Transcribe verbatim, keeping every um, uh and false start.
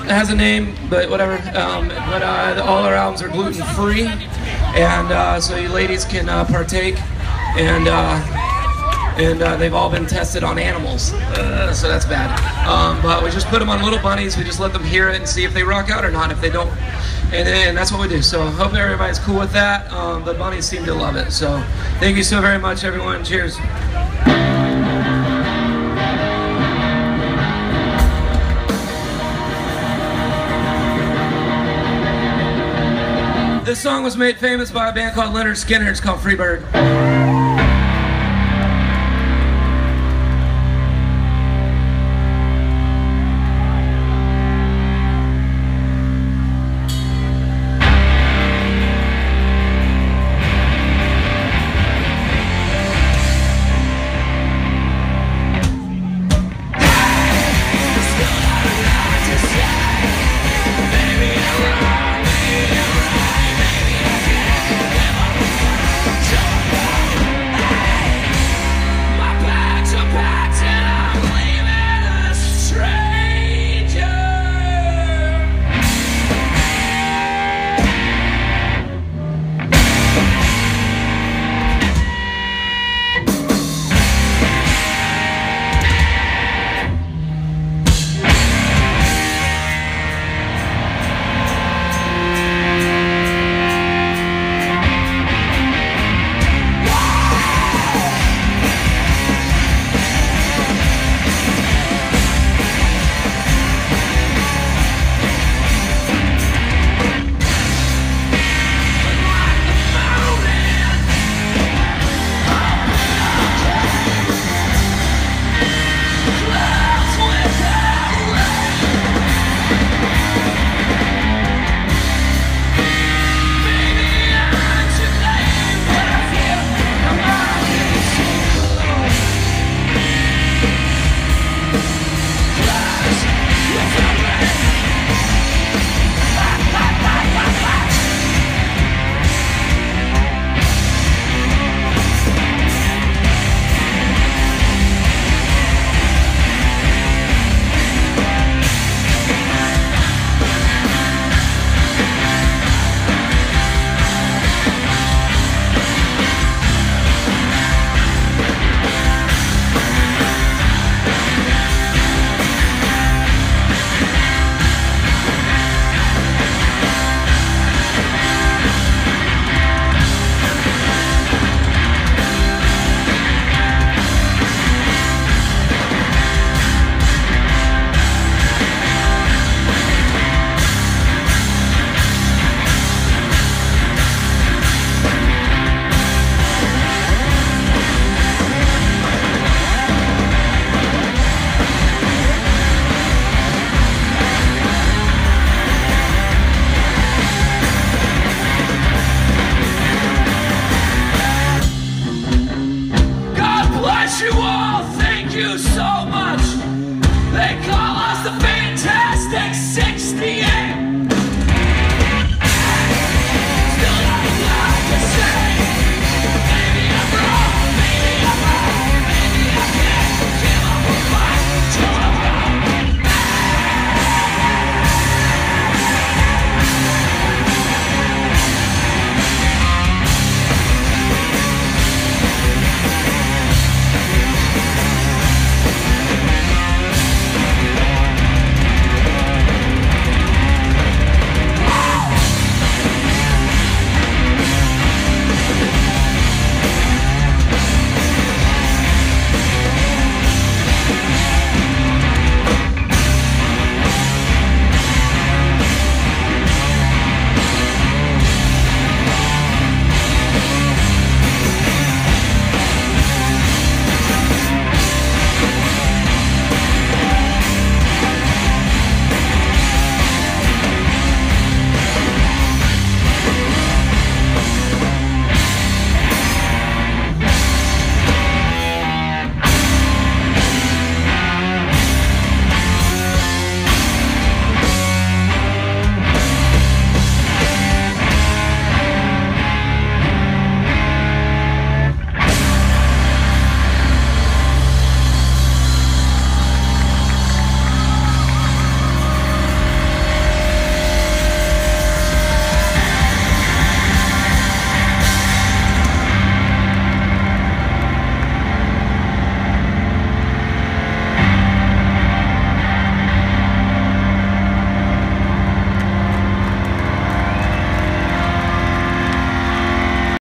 has a name, but whatever. Um, but uh, all our albums are gluten free, and uh, so you ladies can uh, partake. And uh, and uh, they've all been tested on animals, uh, so that's bad. Um, but we just put them on little bunnies. We just let them hear it and see if they rock out or not. If they don't, and, and that's what we do. So hope everybody's cool with that. Um, the bunnies seem to love it. So thank you so very much, everyone. Cheers. This song was made famous by a band called Leonard Skinner. It's called Freebird.